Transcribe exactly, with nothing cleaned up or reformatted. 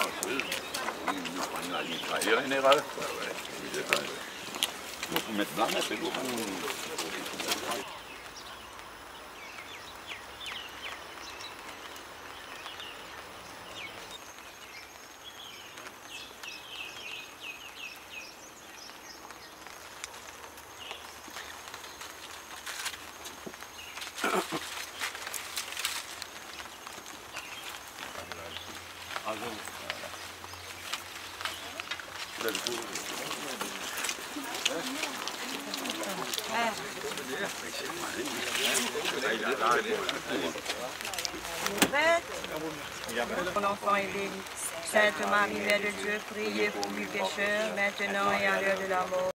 danseuse. Nous prenons la ligne travailleur général. Donc, vous mettez blanc, c'est lourd. Mon enfant est béni. Sainte Marie, Mère de Dieu, priez pour nous pécheurs, maintenant et à l'heure de la mort.